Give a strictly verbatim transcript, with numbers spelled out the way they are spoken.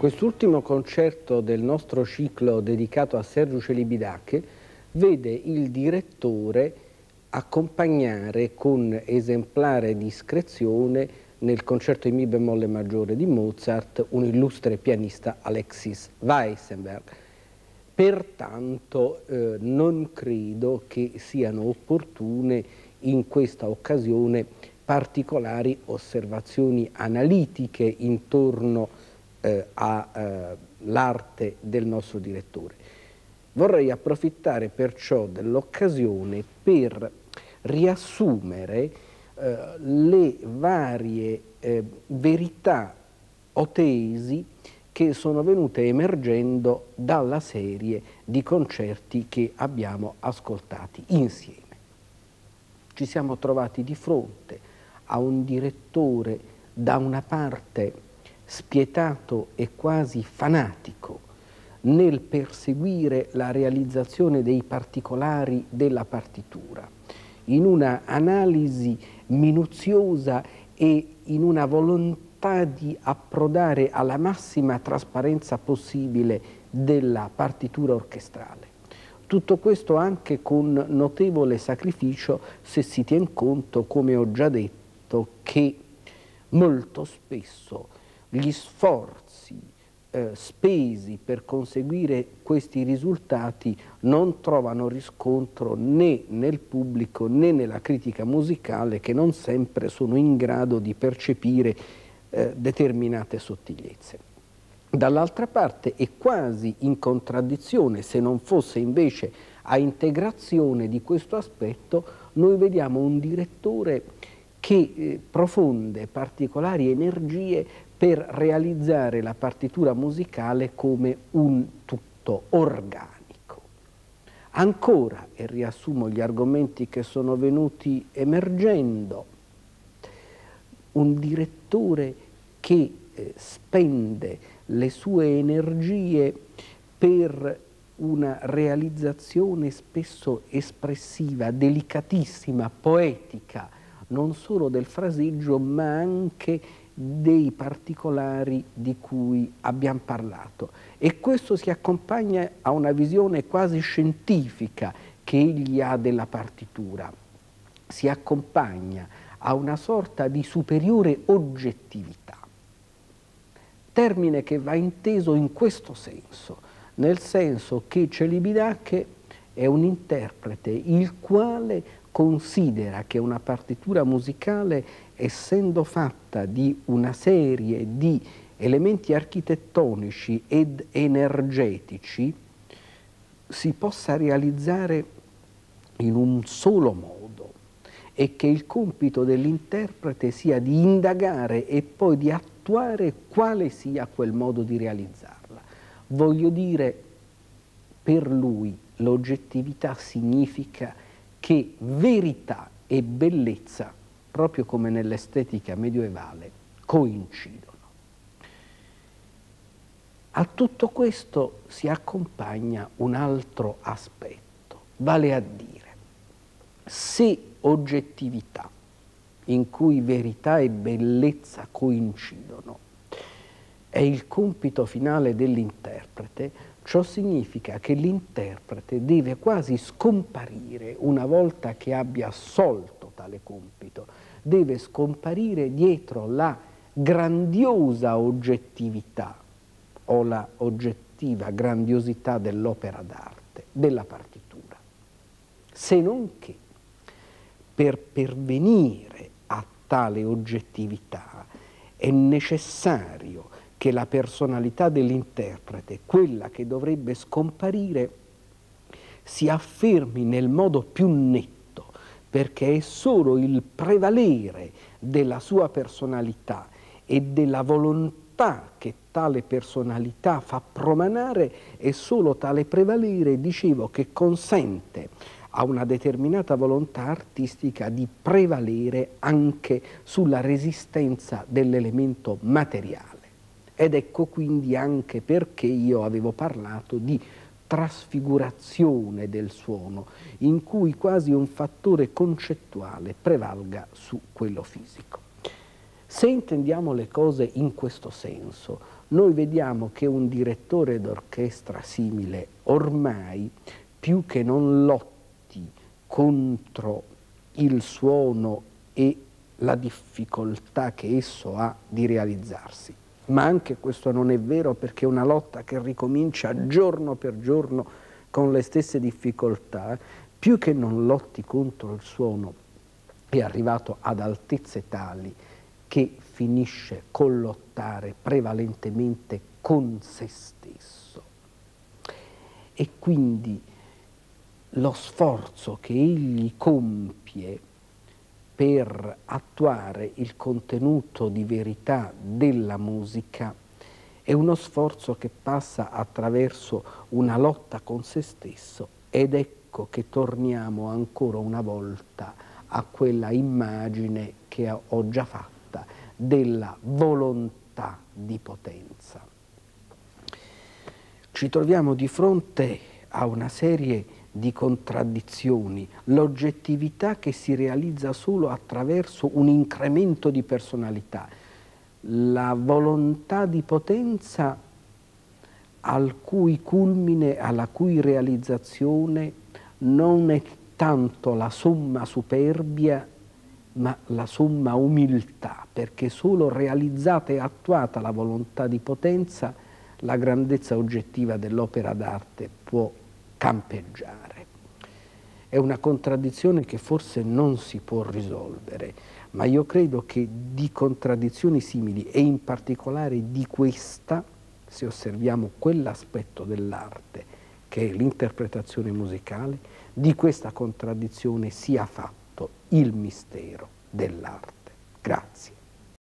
Quest'ultimo concerto del nostro ciclo dedicato a Sergiu Celibidache vede il direttore accompagnare con esemplare discrezione nel concerto in Mi bemolle maggiore di Mozart un illustre pianista, Alexis Weissenberg. Pertanto eh, non credo che siano opportune in questa occasione particolari osservazioni analitiche intorno eh, all'arte eh, del nostro direttore. Vorrei approfittare perciò dell'occasione per riassumere eh, le varie eh, verità o tesi che sono venute emergendo dalla serie di concerti che abbiamo ascoltati insieme. Ci siamo trovati di fronte a un direttore da una parte spietato e quasi fanatico nel perseguire la realizzazione dei particolari della partitura, in una analisi minuziosa e in una volontà di approdare alla massima trasparenza possibile della partitura orchestrale. Tutto questo anche con notevole sacrificio se si tiene conto, come ho già detto, che molto spesso gli sforzi eh, spesi per conseguire questi risultati non trovano riscontro né nel pubblico né nella critica musicale, che non sempre sono in grado di percepire eh, determinate sottigliezze. Dall'altra parte è quasi in contraddizione, se non fosse invece a integrazione di questo aspetto, noi vediamo un direttore che eh, profonde particolari energie per realizzare la partitura musicale come un tutto organico. Ancora, e riassumo gli argomenti che sono venuti emergendo, un direttore che eh, spende le sue energie per una realizzazione spesso espressiva, delicatissima, poetica, non solo del fraseggio, ma anche dei particolari di cui abbiamo parlato. E questo si accompagna a una visione quasi scientifica che egli ha della partitura. Si accompagna a una sorta di superiore oggettività. Termine che va inteso in questo senso, nel senso che Celibidache è un interprete il quale considera che una partitura musicale, essendo fatta di una serie di elementi architettonici ed energetici, si possa realizzare in un solo modo e che il compito dell'interprete sia di indagare e poi di attuare quale sia quel modo di realizzarla. Voglio dire, per lui l'oggettività significa che verità e bellezza, proprio come nell'estetica medievale, coincidono. A tutto questo si accompagna un altro aspetto, vale a dire, se oggettività, in cui verità e bellezza coincidono, è il compito finale dell'interprete, ciò significa che l'interprete deve quasi scomparire una volta che abbia assolto tale compito, deve scomparire dietro la grandiosa oggettività o la oggettiva grandiosità dell'opera d'arte, della partitura, se non che per pervenire a tale oggettività è necessario che la personalità dell'interprete, quella che dovrebbe scomparire, si affermi nel modo più netto, perché è solo il prevalere della sua personalità e della volontà che tale personalità fa promanare, è solo tale prevalere, dicevo, che consente a una determinata volontà artistica di prevalere anche sulla resistenza dell'elemento materiale. Ed ecco quindi anche perché io avevo parlato di trasfigurazione del suono, in cui quasi un fattore concettuale prevalga su quello fisico. Se intendiamo le cose in questo senso, noi vediamo che un direttore d'orchestra simile ormai, più che non lotti contro il suono e la difficoltà che esso ha di realizzarsi, ma anche questo non è vero, perché è una lotta che ricomincia giorno per giorno con le stesse difficoltà, più che non lotti contro il suono è arrivato ad altezze tali che finisce col lottare prevalentemente con se stesso. E quindi lo sforzo che egli compie per attuare il contenuto di verità della musica è uno sforzo che passa attraverso una lotta con se stesso, ed ecco che torniamo ancora una volta a quella immagine che ho già fatta della volontà di potenza. Ci troviamo di fronte a una serie di contraddizioni, l'oggettività che si realizza solo attraverso un incremento di personalità, la volontà di potenza al cui culmine, alla cui realizzazione non è tanto la somma superbia, ma la somma umiltà, perché solo realizzata e attuata la volontà di potenza la grandezza oggettiva dell'opera d'arte può campeggiare. È una contraddizione che forse non si può risolvere, ma io credo che di contraddizioni simili, e in particolare di questa, se osserviamo quell'aspetto dell'arte che è l'interpretazione musicale, di questa contraddizione sia fatto il mistero dell'arte. Grazie.